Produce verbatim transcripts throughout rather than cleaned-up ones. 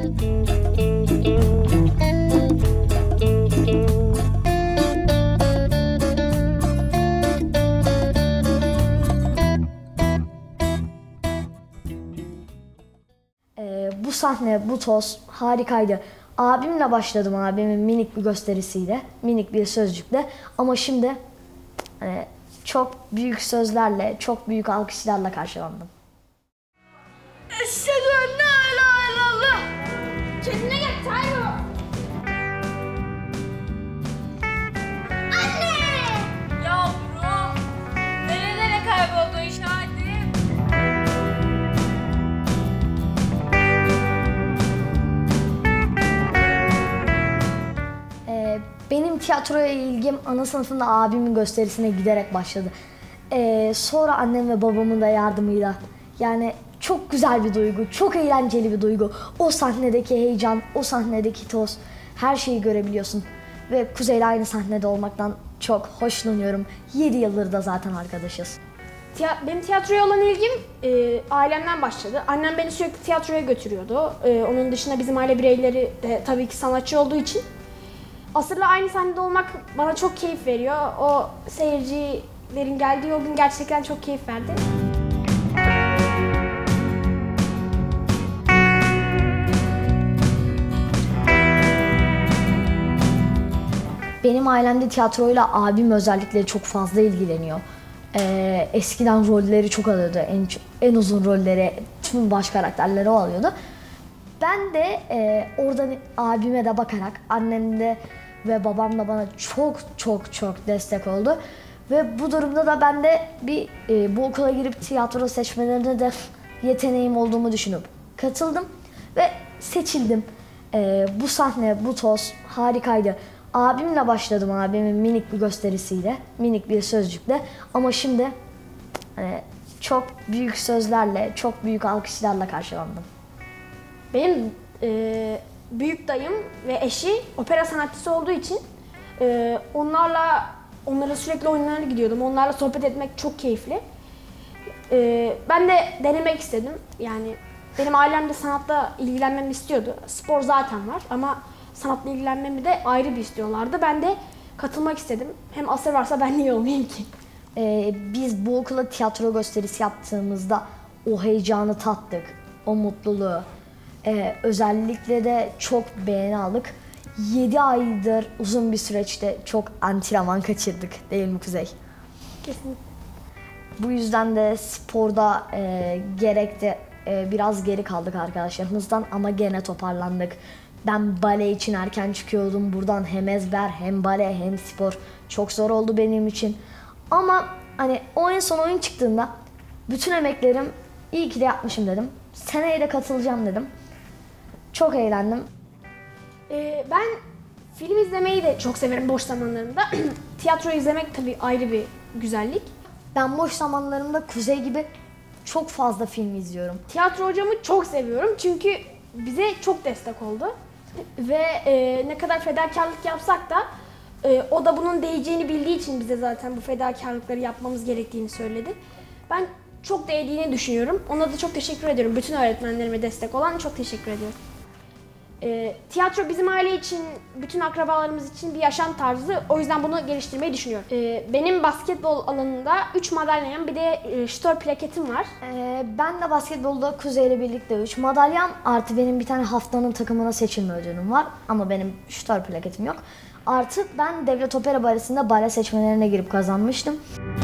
Bu sahne, bu toz harikaydı. Abimle başladım, abimin minik bir gösterisiyle, minik bir sözcükle. Ama şimdi hani, çok büyük sözlerle, çok büyük alkışlarla karşılandım. Eşhedü en la ilahe illallah. Kendine gel Tayro. Anne! Yavrum, nerelere kayboldu işaretim? Benim tiyatroya ilgim ana sınıfında abimin gösterisine giderek başladı. Ee, sonra annem ve babamın da yardımıyla. Yani çok güzel bir duygu, çok eğlenceli bir duygu. O sahnedeki heyecan, o sahnedeki toz, her şeyi görebiliyorsun. Ve Kuzey'le aynı sahnede olmaktan çok hoşlanıyorum. yedi yıldır da zaten arkadaşız. Benim tiyatroya olan ilgim e, ailemden başladı. Annem beni sürekli tiyatroya götürüyordu. E, onun dışında bizim aile bireyleri de tabii ki sanatçı olduğu için. Asır'la aynı sahnede olmak bana çok keyif veriyor. O seyircilerin geldiği o gün gerçekten çok keyif verdi. Benim ailemde tiyatroyla abim özellikle çok fazla ilgileniyor. Ee, eskiden rolleri çok alıyordu, en, en uzun rolleri, tüm baş karakterleri o alıyordu. Ben de e, oradan abime de bakarak, annem de ve babam da bana çok çok çok destek oldu. Ve bu durumda da ben de bir e, bu okula girip tiyatro seçmelerine de yeteneğim olduğumu düşünüp katıldım ve seçildim. E, bu sahne, bu toz harikaydı. Abimle başladım, abimin minik bir gösterisiyle, minik bir sözcükle. Ama şimdi hani, çok büyük sözlerle, çok büyük alkışlarla karşılandım. Benim e, büyük dayım ve eşi opera sanatçısı olduğu için e, onlarla onlara sürekli oyunlarına gidiyordum. Onlarla sohbet etmek çok keyifli. E, ben de denemek istedim. Yani benim ailem de sanatla ilgilenmemi istiyordu. Spor zaten var ama sanatla ilgilenmemi de ayrı bir istiyorlardı. Ben de katılmak istedim. Hem Asır varsa ben niye olmayayım ki? E, biz bu okula tiyatro gösterisi yaptığımızda o heyecanı tattık, o mutluluğu. Ee, özellikle de çok beğeni aldık. yedi aydır uzun bir süreçte çok antrenman kaçırdık, değil mi Kuzey? Kesinlikle. Bu yüzden de sporda e, gerek de e, biraz geri kaldık arkadaşlarımızdan ama gene toparlandık. Ben bale için erken çıkıyordum. Buradan hem ezber, hem bale, hem spor. Çok zor oldu benim için. Ama hani o en son oyun çıktığında bütün emeklerim iyi ki de yapmışım dedim. Seneye de katılacağım dedim. Çok eğlendim. Ee, ben film izlemeyi de çok severim boş zamanlarımda. Tiyatro izlemek tabii ayrı bir güzellik. Ben boş zamanlarımda Kuzey gibi çok fazla film izliyorum. Tiyatro hocamı çok seviyorum çünkü bize çok destek oldu. Ve e, ne kadar fedakarlık yapsak da e, o da bunun değeceğini bildiği için bize zaten bu fedakarlıkları yapmamız gerektiğini söyledi. Ben çok değdiğini düşünüyorum. Ona da çok teşekkür ediyorum. Bütün öğretmenlerime destek olan çok teşekkür ediyorum. E, tiyatro bizim aile için, bütün akrabalarımız için bir yaşam tarzı. O yüzden bunu geliştirmeyi düşünüyorum. E, benim basketbol alanında üç madalyam, bir de e, şütör plaketim var. Ee, ben de basketbolda Kuzey ile birlikte üç madalyam artı benim bir tane haftanın takımına seçilme ödülüm var. Ama benim şütör plaketim yok. Artı ben Devlet Opera Balesi'nde bale seçmelerine girip kazanmıştım.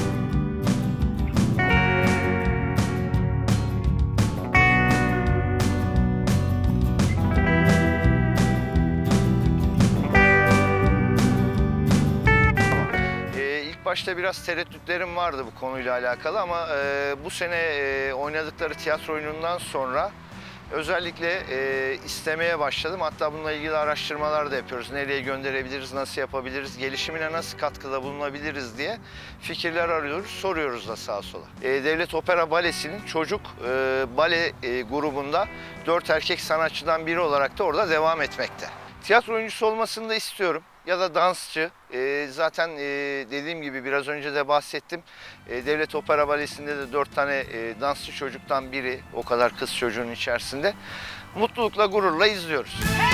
Başta biraz tereddütlerim vardı bu konuyla alakalı ama e, bu sene e, oynadıkları tiyatro oyunundan sonra özellikle e, istemeye başladım. Hatta bununla ilgili araştırmalar da yapıyoruz. Nereye gönderebiliriz, nasıl yapabiliriz, gelişimine nasıl katkıda bulunabiliriz diye fikirler arıyoruz, soruyoruz da sağa sola. E, Devlet Opera Balesi'nin çocuk e, bale e, grubunda dört erkek sanatçıdan biri olarak da orada devam etmekte. Tiyatro oyuncusu olmasını da istiyorum. Ya da dansçı. E, zaten e, dediğim gibi biraz önce de bahsettim. E, Devlet Opera Balesi'nde de dört tane e, dansçı çocuktan biri, o kadar kız çocuğun içerisinde. mutlulukla, gururla izliyoruz.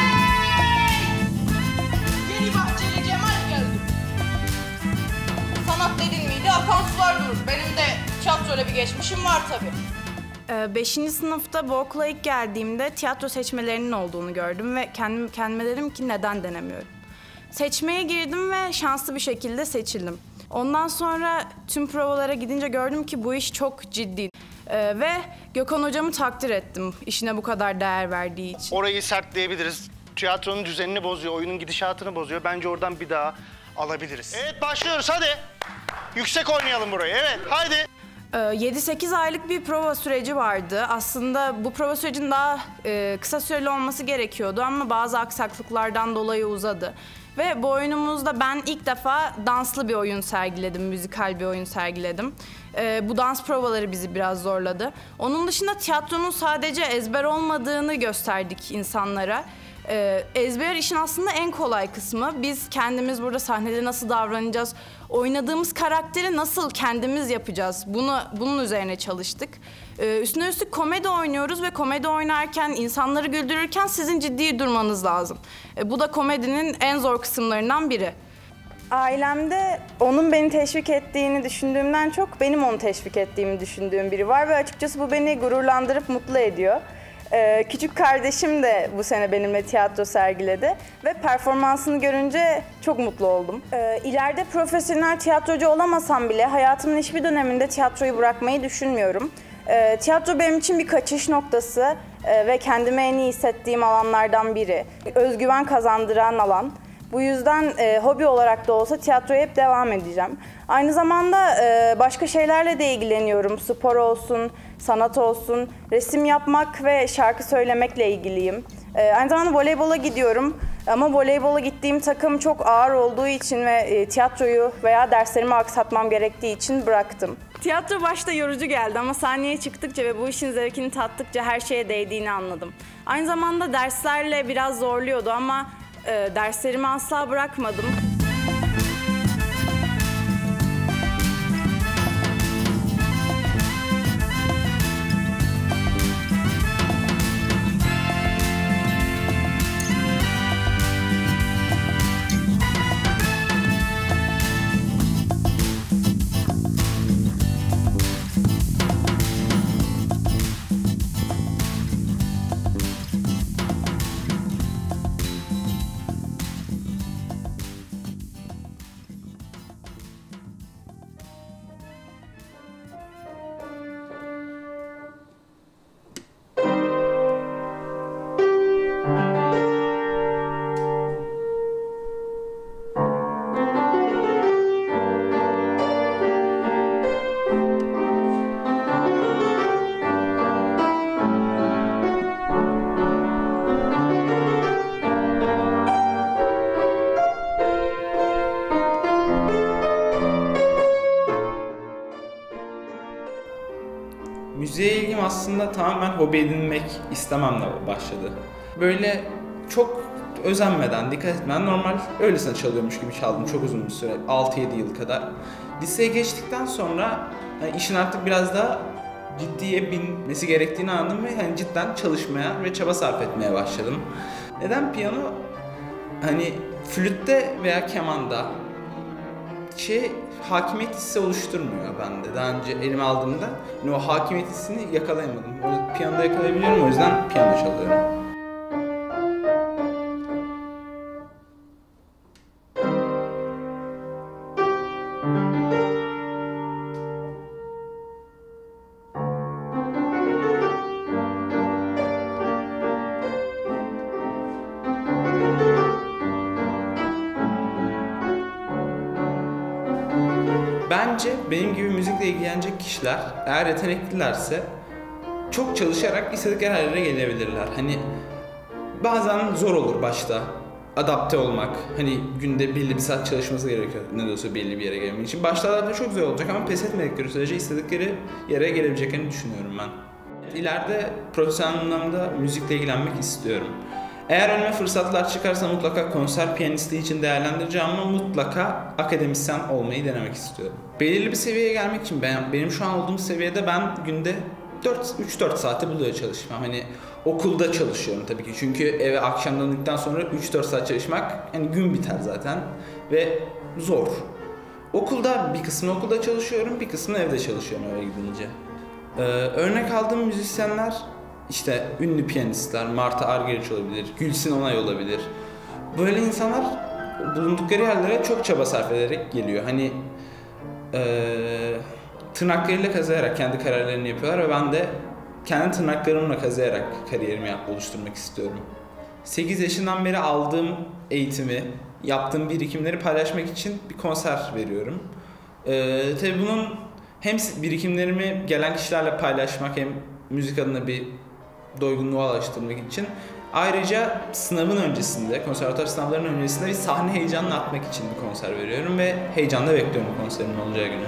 Yeni Bahçeli Cemal geldi. Sanat dedin miydi akan sular durur. Benim de tiyatroyla bir geçmişim var tabii. Beşinci sınıfta bu okula ilk geldiğimde tiyatro seçmelerinin olduğunu gördüm ve kendim, kendime dedim ki neden denemiyorum. Seçmeye girdim ve şanslı bir şekilde seçildim. Ondan sonra tüm provalara gidince gördüm ki bu iş çok ciddi. Ee, ve Gökhan hocamı takdir ettim işine bu kadar değer verdiği için. Orayı sertleyebiliriz. Tiyatronun düzenini bozuyor, oyunun gidişatını bozuyor. Bence oradan bir daha alabiliriz. Evet başlıyoruz hadi. Yüksek oynayalım burayı. Evet haydi. yedi sekiz aylık bir prova süreci vardı. Aslında bu prova sürecinin daha e, kısa süreli olması gerekiyordu ama bazı aksaklıklardan dolayı uzadı. Ve bu oyunumuzda ben ilk defa danslı bir oyun sergiledim, müzikal bir oyun sergiledim. E, bu dans provaları bizi biraz zorladı. Onun dışında tiyatronun sadece ezber olmadığını gösterdik insanlara. Ee, ezber işin aslında en kolay kısmı. Biz kendimiz burada sahnede nasıl davranacağız, oynadığımız karakteri nasıl kendimiz yapacağız, bunu bunun üzerine çalıştık. Ee, üstüne üstlük komedi oynuyoruz ve komedi oynarken, insanları güldürürken sizin ciddi durmanız lazım. Ee, bu da komedinin en zor kısımlarından biri. Ailemde onun beni teşvik ettiğini düşündüğümden çok benim onu teşvik ettiğimi düşündüğüm biri var ve açıkçası bu beni gururlandırıp mutlu ediyor. Ee, küçük kardeşim de bu sene benimle tiyatro sergiledi ve performansını görünce çok mutlu oldum. Ee, ileride profesyonel tiyatrocu olamasam bile hayatımın hiçbir döneminde tiyatroyu bırakmayı düşünmüyorum. Ee, tiyatro benim için bir kaçış noktası e, ve kendimi en iyi hissettiğim alanlardan biri. Özgüven kazandıran alan. Bu yüzden e, hobi olarak da olsa tiyatroya hep devam edeceğim. Aynı zamanda e, başka şeylerle de ilgileniyorum. Spor olsun, sanat olsun, resim yapmak ve şarkı söylemekle ilgiliyim. E, aynı zamanda voleybola gidiyorum. Ama voleybola gittiğim takım çok ağır olduğu için ve e, tiyatroyu veya derslerimi aksatmam gerektiği için bıraktım. Tiyatro başta yorucu geldi ama sahneye çıktıkça ve bu işin zevkini tattıkça her şeye değdiğini anladım. Aynı zamanda derslerle biraz zorluyordu ama e, derslerimi asla bırakmadım. Müziğe ilgim aslında tamamen hobi edinmek istememle başladı. Böyle çok özenmeden, dikkat etmeden normal öylesine çalıyormuş gibi çaldım çok uzun bir süre, altı yedi yıl kadar. Liseye geçtikten sonra hani işin artık biraz daha ciddiye binmesi gerektiğini anladım ve hani cidden çalışmaya ve çaba sarf etmeye başladım. Neden piyano? Hani flütte veya kemanda şey hakimiyet hissi oluşturmuyor bende. Daha önce elime aldığımda yani o hakimiyet hissini yakalayamadım. O piyanoda yakalayabiliyorum, o yüzden piyano çalıyorum. Bence benim gibi müzikle ilgilenecek kişiler eğer yeteneklilerse çok çalışarak istedikleri her yere gelebilirler. Hani bazen zor olur başta adapte olmak. Hani günde belli bir saat çalışması gerekiyor ne de olsa belli bir yere gelmek için. Başta adapte çok zor olacak ama pes etmedikleri sürece istedikleri yere gelebileceklerini düşünüyorum ben. İleride profesyonel anlamda müzikle ilgilenmek istiyorum. Eğer önüme fırsatlar çıkarsa mutlaka konser piyanisti için değerlendireceğim ama mutlaka akademisyen olmayı denemek istiyorum. Belirli bir seviyeye gelmek için ben, benim şu an olduğum seviyede ben günde üç dört saate buluyor çalışmam. Hani Okulda çalışıyorum tabii ki. Çünkü eve akşam döndükten sonra üç dört saat çalışmak hani gün biter zaten ve zor. Okulda bir kısmını okulda çalışıyorum, bir kısmını evde çalışıyorum eve gidince. Ee, örnek aldığım müzisyenler işte ünlü piyanistler, Marta Argerich olabilir, Gülsin Onay olabilir. Böyle insanlar bulundukları yerlere çok çaba sarf ederek geliyor. Hani ee, tırnaklarıyla kazıyarak kendi kararlarını yapıyorlar ve ben de kendi tırnaklarımla kazıyarak kariyerimi yap, oluşturmak istiyorum. sekiz yaşından beri aldığım eğitimi, yaptığım birikimleri paylaşmak için bir konser veriyorum. Ee, tabii bunun hem birikimlerimi gelen kişilerle paylaşmak hem müzik adına bir doygunluğa ulaştırmak için ayrıca sınavın öncesinde, konservatuar sınavlarının öncesinde bir sahne heyecanını atmak için bir konser veriyorum ve heyecanla bekliyorum konserimin olacağı günü.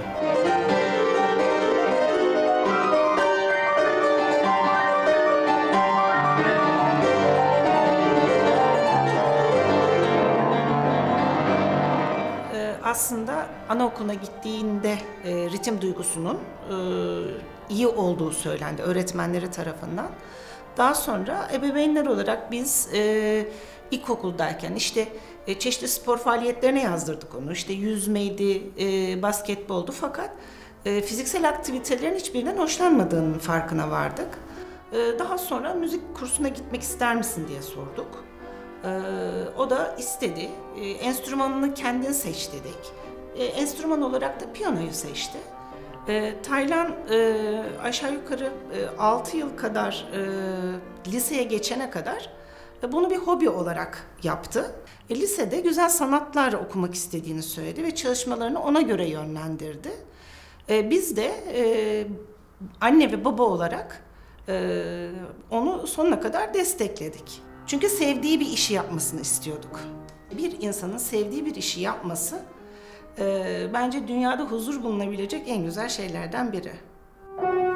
Aslında anaokuluna gittiğinde e, ritim duygusunun e, iyi olduğu söylendi öğretmenleri tarafından. Daha sonra ebeveynler olarak biz e, ilkokuldayken işte e, çeşitli spor faaliyetlerine yazdırdık onu. İşte yüzmeydi, e, basketboldu fakat e, fiziksel aktivitelerin hiçbirinden hoşlanmadığının farkına vardık. E, daha sonra müzik kursuna gitmek ister misin diye sorduk. Ee, o da istedi. Ee, enstrümanını kendin seç dedik. Ee, enstrüman olarak da piyanoyu seçti. Ee, Taylan e, aşağı yukarı e, altı yıl kadar e, liseye geçene kadar e, bunu bir hobi olarak yaptı. E, lisede güzel sanatlar okumak istediğini söyledi ve çalışmalarını ona göre yönlendirdi. E, biz de e, anne ve baba olarak e, onu sonuna kadar destekledik. Çünkü sevdiği bir işi yapmasını istiyorduk. Bir insanın sevdiği bir işi yapması e, bence dünyada huzur bulunabilecek en güzel şeylerden biri.